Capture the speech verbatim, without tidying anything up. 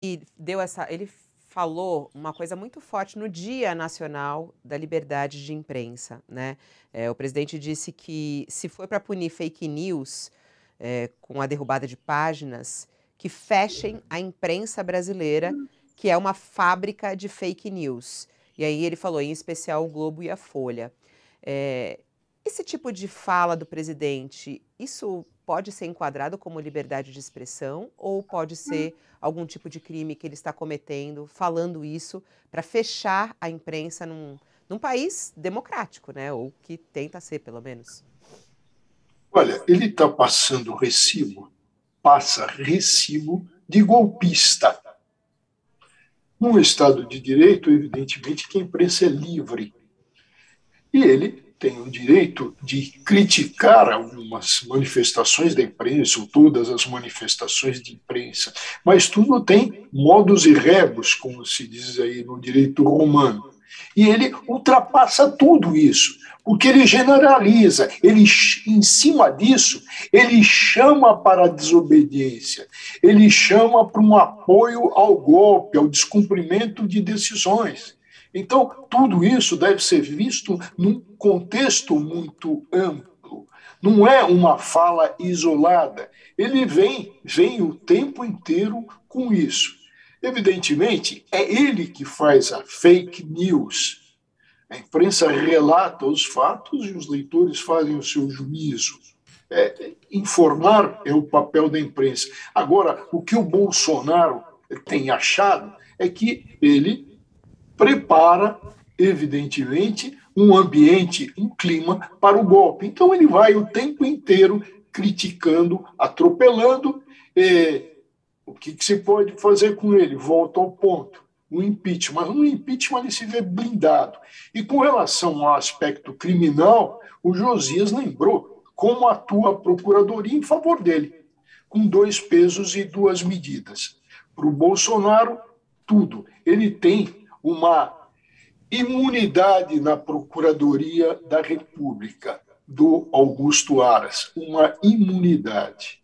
E deu essa ele falou uma coisa muito forte no Dia Nacional da Liberdade de Imprensa, né. Eh, o presidente disse que se for para punir fake news, eh, com a derrubada de páginas, que fechem a imprensa brasileira, que é uma fábrica de fake news. E aí ele falou em especial o Globo e a Folha. Eh, esse tipo de fala do presidente, isso pode ser enquadrado como liberdade de expressão ou pode ser algum tipo de crime que ele está cometendo, falando isso para fechar a imprensa num num país democrático, né, ou que tenta ser pelo menos? Olha, ele está passando recibo, passa recibo de golpista. Num Estado de Direito, evidentemente que a imprensa é livre. E ele tem o direito de criticar algumas manifestações da imprensa, ou todas as manifestações de imprensa, mas tudo tem modus e rebus, como se diz aí no direito romano. E ele ultrapassa tudo isso, porque ele generaliza, ele, em cima disso, ele chama para a desobediência, ele chama para um apoio ao golpe, ao descumprimento de decisões. Então, tudo isso deve ser visto num contexto muito amplo. Não é uma fala isolada. Ele vem, vem o tempo inteiro com isso. Evidentemente, é ele que faz a fake news. A imprensa relata os fatos e os leitores fazem o seu juízo. É, informar é o papel da imprensa. Agora, o que o Bolsonaro tem achado é que ele prepara, evidentemente, um ambiente, um clima para o golpe. Então, ele vai o tempo inteiro criticando, atropelando. Eh, o que, que se pode fazer com ele? Volta ao ponto. O impeachment. No impeachment ele se vê blindado. E com relação ao aspecto criminal, o Josias lembrou como atua a Procuradoria em favor dele, com dois pesos e duas medidas. Para o Bolsonaro, tudo. Ele tem uma imunidade na Procuradoria da República, do Augusto Aras, uma imunidade.